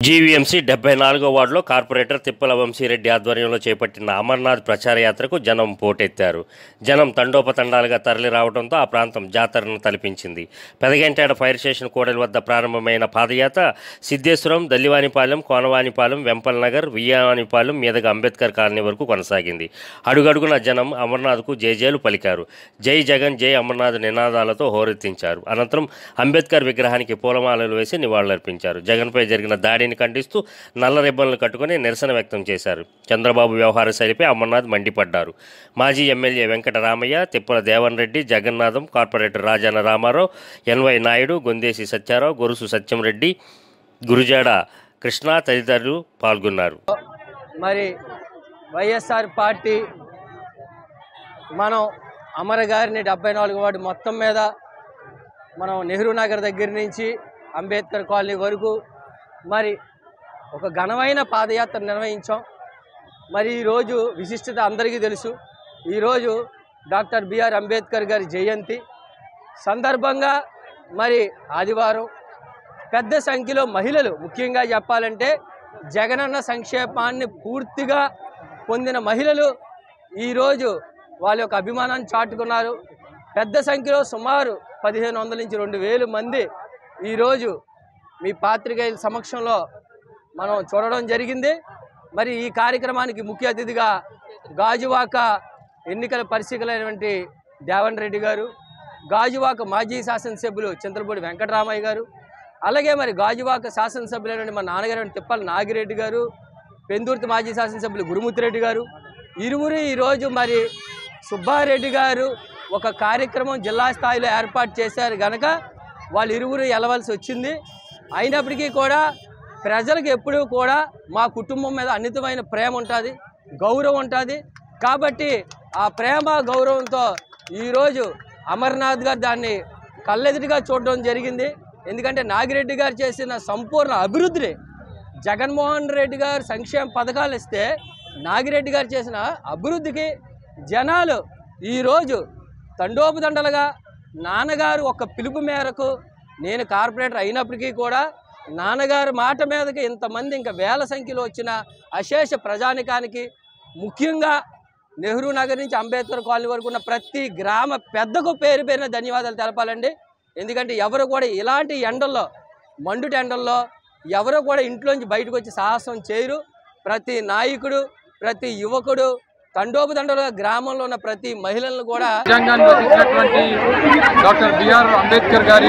GVMC 74వ వార్డులో corporator తిప్పల వంశీరెడ్డి ఆధ్వర్యంలో చేపట్టిన అమర్నాథ్ ప్రచార యాత్రకు జనం పోటెత్తారు. జనం తండోపతండాలుగా తరలి రావడంతో ఆ ప్రాంతం జాతరను తలపించింది. పెదగంటేడ ఫైర్ స్టేషన్ కూడలి వద్ద ప్రారంభమైన పాదయాత్ర సిద్ధేశ్వరం, దల్లివానిపాలెం, కోనవానిపాలెం, వెంపల్ నగర్, వియ్యానిపాలెం మీదుగా అంబేద్కర్ కాలనీ వరకు కొనసాగింది. అడుగడుగున జనం అమర్నాథ్కు జయజయలు పలికారు. జై జగన్, జై అమర్నాథ్ నినాదాలతో హోరెత్తించారు. అనంతరం అంబేద్కర్ విగ్రహానికి పూలమాలలు వేసి నివాళులర్పించారు. జగన్పై జరిగిన దాడిని ఖండిస్తూ నల్ల రిబ్బన్లు కట్టుకుని నిరసన వ్యక్తం చేశారు. చంద్రబాబు వ్యవహార శైలిపై అమర్నాథ్ మండిపడ్డారు. మాజీ MLA Venkataramaiah, Tippala Devan Reddy, Jagannatham, corporator Rajana Ramarao, NY Naidu, Gondesi Satyarao, Gorusu Satyam Reddy, Gurujada Krishna తదితరులు పాల్గొన్నారు. మరి వైఎస్ఆర్ పార్టీ మనం అమర గారిని 74వ వార్డు మొత్తం మీద మనం నెహ్రూ నగర్ దగ్గర నుంచి అంబేద్కర్ కాలనీ వరకు మరి ఒక ఘనమైన పాదయాత్ర నిర్వహించాం. మరి ఈరోజు విశిష్టత అందరికీ తెలుసు. ఈరోజు డాక్టర్ బిఆర్ అంబేద్కర్ గారి జయంతి సందర్భంగా మరి ఆదివారం పెద్ద సంఖ్యలో మహిళలు, ముఖ్యంగా చెప్పాలంటే జగనన్న సంక్షేమాన్ని పూర్తిగా పొందిన మహిళలు ఈరోజు వాళ్ళ యొక్క అభిమానాన్ని చాటుకున్నారు. పెద్ద సంఖ్యలో సుమారు 1500 నుంచి 2000 మంది ఈరోజు మీ పాత్రికేయుల సమక్షంలో మనం చూడడం జరిగింది. మరి ఈ కార్యక్రమానికి ముఖ్య అతిథిగా గాజువాక ఎన్నికల పరిశీలకులైనటువంటి దేవన్ రెడ్డి గారు, గాజువాక మాజీ శాసనసభ్యులు చింతలపూడి వెంకటరామయ్య గారు, అలాగే మరి గాజువాక శాసనసభ్యులైన మా నాన్నగారు తిప్పల నాగిరెడ్డి గారు, పెందుర్తి మాజీ శాసనసభ్యులు గురుమూర్తిరెడ్డి గారు, ఇరువురు ఈరోజు మరి సుబ్బారెడ్డి గారు ఒక కార్యక్రమం జిల్లా స్థాయిలో ఏర్పాటు చేశారు కనుక వాళ్ళు ఇరువురు వెళ్ళవలసి వచ్చింది. అయినప్పటికీ కూడా ప్రజలకు ఎప్పుడూ కూడా మా కుటుంబం మీద అన్నితమైన ప్రేమ ఉంటుంది, గౌరవం ఉంటుంది. కాబట్టి ఆ ప్రేమ గౌరవంతో ఈరోజు అమర్నాథ్ గారు దాన్ని కళ్ళెదుటిగా చూడడం జరిగింది. ఎందుకంటే నాగిరెడ్డి గారు చేసిన సంపూర్ణ అభివృద్ధిని, జగన్మోహన్ రెడ్డి గారు సంక్షేమ పథకాలు ఇస్తే నాగిరెడ్డి గారు చేసిన అభివృద్ధికి జనాలు ఈరోజు తండోపతండలుగా నాన్నగారు ఒక పిలుపు మేరకు నేను కార్పొరేటర్ అయినప్పటికీ కూడా నాన్నగారు మాట మీదకి ఇంతమంది ఇంకా వేల సంఖ్యలో వచ్చిన అశేష ప్రజానికానికి, ముఖ్యంగా నెహ్రూ నగర్ నుంచి అంబేద్కర్ కాలనీ వరకు ఉన్న ప్రతి గ్రామ పెద్దకు పేరు పేరున ధన్యవాదాలు తెలపాలండి. ఎందుకంటే ఎవరు కూడా ఇలాంటి ఎండల్లో, మండుటి ఎండల్లో ఎవరు కూడా ఇంట్లోంచి బయటకు వచ్చి సాహసం చేయరు. ప్రతి నాయకుడు, ప్రతి యువకుడు తండోపతండలుగా గ్రామంలో ఉన్న ప్రతి మహిళలను కూడా రాజ్యాంగాన్ని రచించినటువంటి డాక్టర్ బిఆర్ అంబేద్కర్ గారి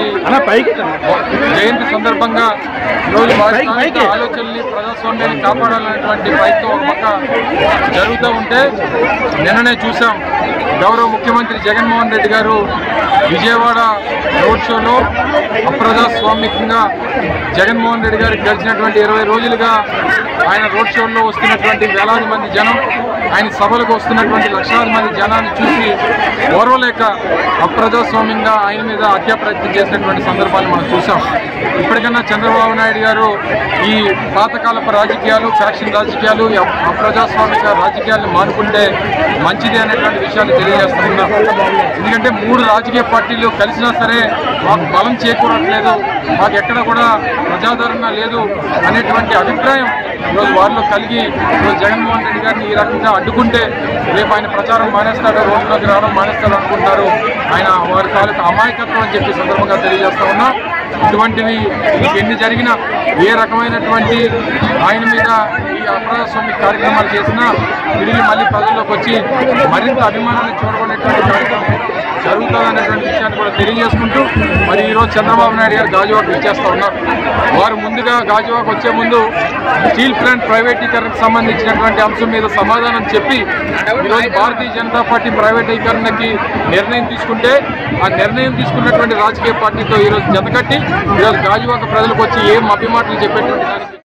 జయంతి సందర్భంగా రోజు ఆలోచనల్ని, ప్రజాస్వామ్యాన్ని కాపాడాలనేటువంటి ప్రయత్నం ఒక పక్క జరుగుతూ ఉంటే నిన్ననే చూసాం గౌరవ ముఖ్యమంత్రి జగన్మోహన్ రెడ్డి గారు విజయవాడ రోడ్ షోలో అప్రజాస్వామికంగా జగన్మోహన్ రెడ్డి గారికి గడిచినటువంటి 20 రోజులుగా ఆయన రోడ్ షోల్లో వస్తున్నటువంటి వేలాది మంది జనం, ఆయన సభలకు వస్తున్నటువంటి లక్షలాది మంది జనాన్ని చూసి ఓర్వలేక అప్రజాస్వామ్యంగా ఆయన మీద హత్యా ప్రయత్నం చేసినటువంటి సందర్భాలు మనం చూసాం. ఇప్పటికన్నా చంద్రబాబు నాయుడు గారు ఈ పాతకాలపు రాజకీయాలు, ఫ్యాక్షన్ రాజకీయాలు, అప్రజాస్వామిక రాజకీయాలను మానుకుంటే మంచిది అనేటువంటి విషయాలు తెలియజేస్తున్నాం. ఎందుకంటే 3 రాజకీయ పార్టీలు కలిసినా సరే మాకు బలం చేకూరట్లేదు, మాకు ఎక్కడ కూడా ప్రజాదరణ లేదు అనేటువంటి అభిప్రాయం ఈరోజు వారిలో కలిగి ఈరోజు జగన్మోహన్ రెడ్డి గారిని ఈ రకంగా అడ్డుకుంటే రేపు ఆయన ప్రచారం మానేస్తాడు, రోడ్లోకి రావడం మానేస్తాడు అనుకుంటారు. ఆయన వారి తాలూకు అమాయకత్వం అని చెప్పి సందర్భంగా తెలియజేస్తా ఉన్నా. ఇటువంటివి ఎన్ని జరిగినా, ఏ రకమైనటువంటి ఆయన మీద ఈ అప్రజాస్వామిక కార్యక్రమాలు చేసినా తిరిగి మళ్ళీ ప్రజల్లోకి వచ్చి మరింత అభిమానాన్ని చూడబడేటువంటి కార్యక్రమం జరుగుతుందనేటువంటి విషయాన్ని కూడా తెలియజేసుకుంటూ మరి ఈరోజు చంద్రబాబు నాయుడు గారు గాజువాక ఇచ్చేస్తూ ఉన్నారు. వారు ముందుగా గాజువాక వచ్చే ముందు స్టీల్ ప్లాంట్ ప్రైవేటీకరణకు సంబంధించినటువంటి అంశం మీద సమాధానం చెప్పి ఈరోజు భారతీయ జనతా పార్టీ ప్రైవేటీకరణకి నిర్ణయం తీసుకుంటే ఆ నిర్ణయం తీసుకున్నటువంటి రాజకీయ పార్టీతో ఈరోజు జతకట్టి ఈరోజు గాజువాక ప్రజలకు వచ్చి ఏం అభిమానులు చెప్పేటువంటి దానికి